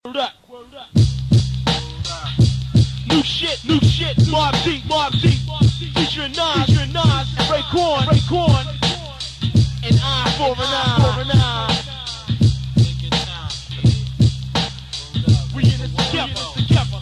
Word up. New shit, Mobb Deep, featuring Nas, Raekwon, and I. We in it together.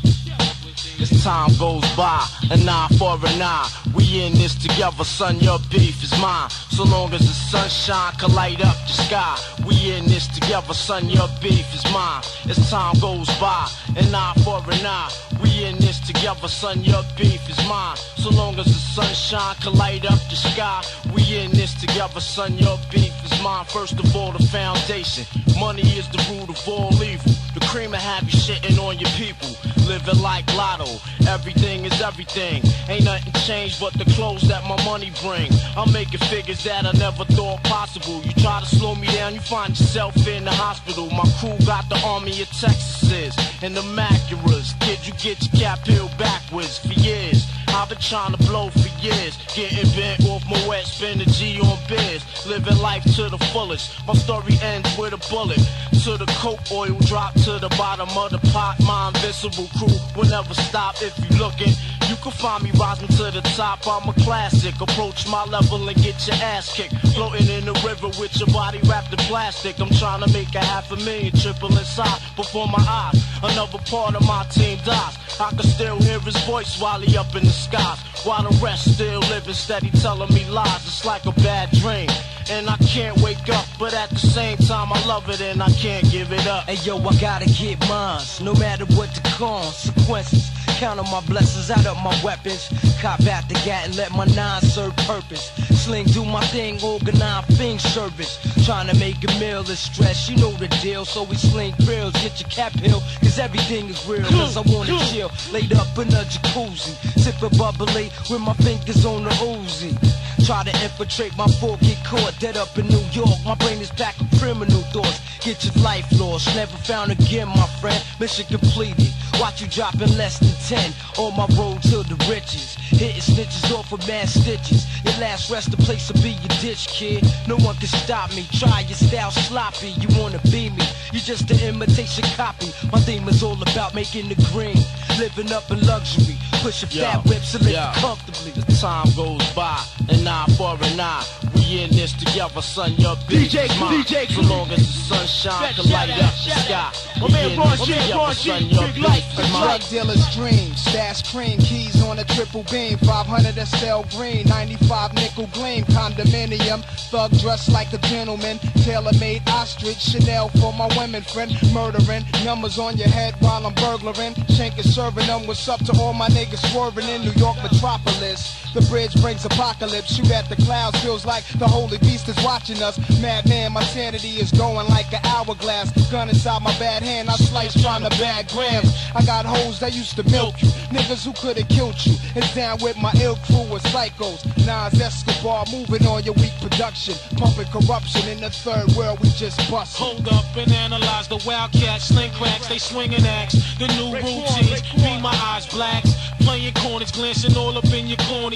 As time goes by, an eye for an eye. We in this together, son, your beef is mine. So long as the sunshine can light up the sky. We in this together, son, your beef is mine. As time goes by, an eye for an eye. We in this together, son, your beef is mine. So long as the sunshine can light up the sky. We in this together, son, your beef is mine. First of all, the foundation. Money is the root of all evil. The cream will have you shitting on your people. Living like Lotto, everything is everything. Ain't nothing changed but the clothes that my money bring. I'm making figures that I never thought possible. You try to slow me down, you find yourself in the hospital. My crew got the army of Texases and the Macuras. Kid, you get your cap peeled backwards for years. I've been trying to blow for years, getting bent off my wet, spend a G on beers, living life to the fullest. My story ends with a bullet to the coke oil drop to the bottom of the pot. My invisible crew will never stop if you looking. You can find me rising to the top. I'm a classic. Approach my level and get your ass kicked. Floating in the river with your body wrapped in plastic. I'm trying to make $500,000 triple inside before my eyes. Another part of my team dies. I can still hear his voice while he up in the skies, while the rest still living steady telling me lies. It's like a bad dream and I can't wake up, but at the same time I love it and I can't give it up. Hey yo, I gotta get mines, no matter what the consequences. Count on my blessings, out of my weapons. Cop out the gat and let my nine serve purpose. Sling, do my thing, organize fiend service. Trying to make a meal is stress, you know the deal. So we sling grills, get your cap hill, cause everything is real. Cause I wanna chill, laid up in a jacuzzi, sipping bubbly with my fingers on the Uzi. Try to infiltrate my fork, get caught dead up in New York. My brain is packed with criminal thoughts. Get your life lost, never found again, my friend. Mission completed. Watch you drop in less than 10 on my road to the riches. Hitting snitches off with mad stitches. Your last resting place will be your ditch, kid. No one can stop me. Try your style sloppy. You wanna be me? You just an imitation copy. My theme is all about making the green, living up in luxury, pushing fat whips and living comfortably. The time goes by, an eye for an eye. We in this together, son. Your beef is mine. So long as the sunshine can light up the sky. My man Ron G, big light. Drug dealer's dream, stash cream, keys on a triple beam, 500 Estelle Green, 95 nickel gleam, condominium, thug dressed like a gentleman, tailor-made ostrich, Chanel for my women friend, murdering, numbers on your head while I'm burglaring, shanking, serving them, what's up to all my niggas swerving in New York metropolis. The bridge brings apocalypse, shoot at the clouds, feels like the holy beast is watching us. Madman, my sanity is going like an hourglass, gun inside my bad hand, I slice trying to bag grams. I got hoes that used to milk you, niggas who could've killed you. It's down with my ill crew of psychos. Nas Escobar moving on your weak production, pumping corruption in the third world. We just bust. Hold up and analyze the wildcats, sling cracks, they swinging axe. The new routines, be my eyes blacks, playing corners, glancing all up in your cornea.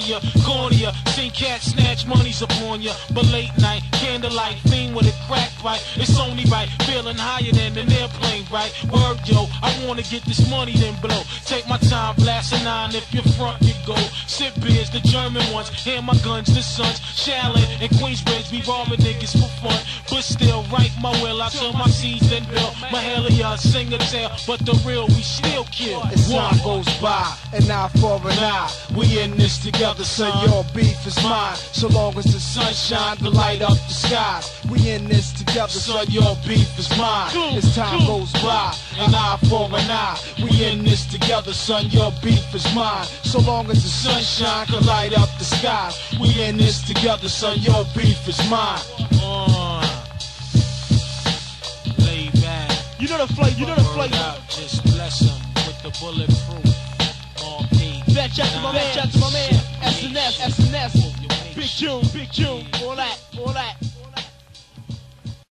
Seen cats snatch monies upon ya, but late night candlelight theme with a crack pipe. It's only right, feeling higher than an airplane, right? Word yo, I wanna get this money then blow. Take my time, blast a 9 if you're front, you go. Sip beers, the German ones, hand my guns, the sons. Shaolin and Queensbridge, we robbing niggas for fun, but still write my will out till my seeds then build. Mahalia, sing a tale, but the real we still kill. As time goes by, an eye for an eye. We in this together, so your beef is mine. So long as the sunshine to light up the skies. We in this together, so your beef is mine. As time goes by, an eye for an eye. We in this together, son, your beef is mine. So long as the sunshine can light up the skies. We in this together, son, your beef is mine. Lay back. You know the flavor. Just bless him with the bulletproof. Fat shout to my man, SNS, Big June, all that.